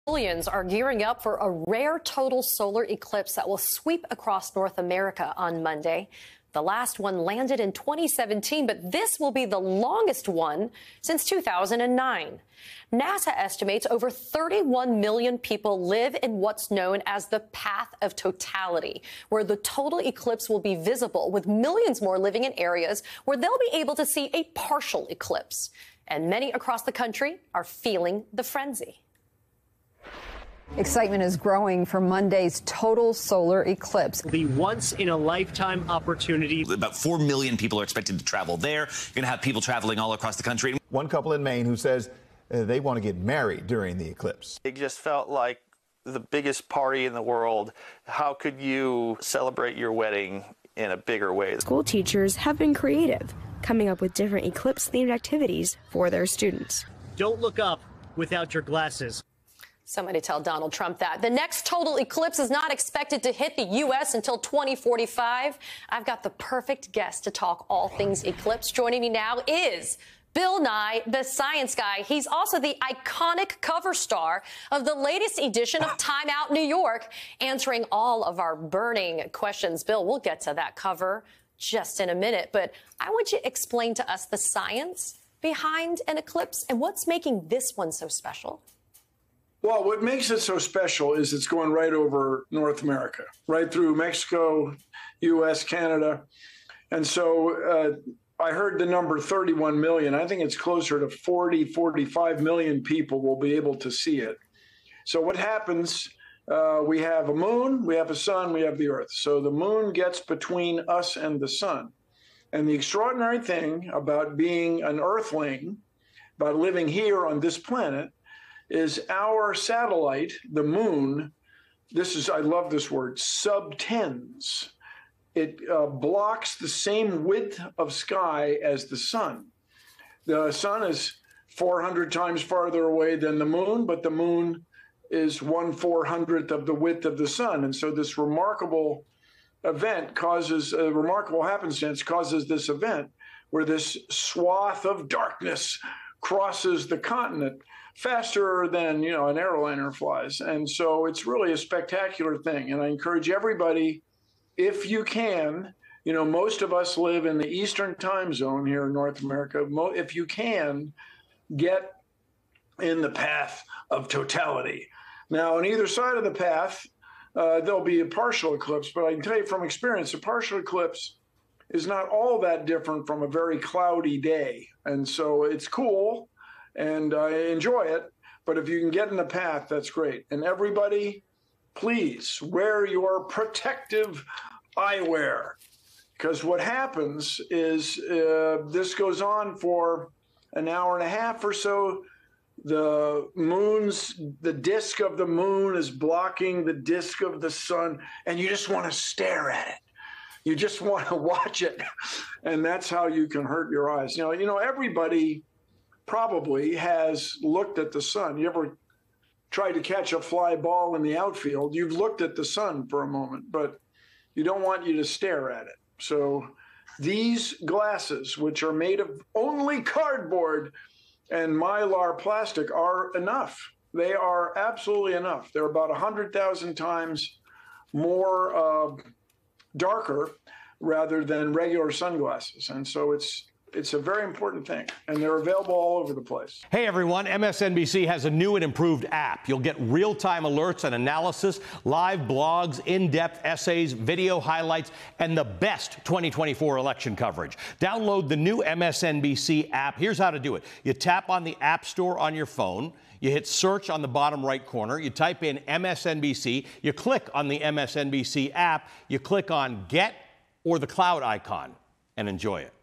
Millions are gearing up for a rare total solar eclipse that will sweep across North America on Monday. The last one landed in 2017, but this will be the longest one since 2009. NASA estimates over 31 million people live in what's known as the path of totality, where the total eclipse will be visible, with millions more living in areas where they'll be able to see a partial eclipse. And many across the country are feeling the frenzy. Excitement is growing for Monday's total solar eclipse. The once-in-a-lifetime opportunity. About 4 million people are expected to travel there. You're going to have people traveling all across the country. One couple in Maine who says they want to get married during the eclipse. It just felt like the biggest party in the world. How could you celebrate your wedding in a bigger way? School teachers have been creative, coming up with different eclipse-themed activities for their students. Don't look up without your glasses. Somebody tell Donald Trump that. The next total eclipse is not expected to hit the U.S. until 2045. I've got the perfect guest to talk all things eclipse. Joining me now is Bill Nye, the science guy. He's also the iconic cover star of the latest edition of Time Out New York, answering all of our burning questions. Bill, we'll get to that cover just in a minute, but I want you to explain to us the science behind an eclipse and what's making this one so special. Well, what makes it so special is it's going right over North America, right through Mexico, U.S., Canada. And so I heard the number 31 million. I think it's closer to 40, 45 million people will be able to see it. So what happens, we have a moon, we have a sun, we have the earth. So the moon gets between us and the sun. And the extraordinary thing about being an earthling, about living here on this planet, is our satellite, the moon, I love this word, subtends. It blocks the same width of sky as the sun. The sun is 400 times farther away than the moon, but the moon is 1/400th of the width of the sun. And so this remarkable event causes, a remarkable happenstance causes this event where this swath of darkness crosses the continent faster than, an airliner flies. And so it's really a spectacular thing. And I encourage everybody, if you can, most of us live in the Eastern time zone here in North America. If you can, get in the path of totality. Now, on either side of the path, there'll be a partial eclipse. But I can tell you from experience, a partial eclipse is not all that different from a very cloudy day. And so it's cool. And I enjoy it, but if you can get in the path, that's great. And everybody, please wear your protective eyewear, because what happens is this goes on for an hour and a half or so. The disk of the moon is blocking the disk of the sun, and you just want to stare at it. You just want to watch it, and that's how you can hurt your eyes. Everybody probably has looked at the sun. You ever tried to catch a fly ball in the outfield? You've looked at the sun for a moment, but you don't want you to stare at it. So these glasses, which are made of only cardboard and mylar plastic, are enough. They are absolutely enough. They're about 100,000 times more darker rather than regular sunglasses. And so it's a very important thing, and they're available all over the place. Hey, everyone. MSNBC has a new and improved app. You'll get real-time alerts and analysis, live blogs, in-depth essays, video highlights, and the best 2024 election coverage. Download the new MSNBC app. Here's how to do it. You tap on the App Store on your phone. You hit search on the bottom right corner. You type in MSNBC. You click on the MSNBC app. You click on Get or the cloud icon and enjoy it.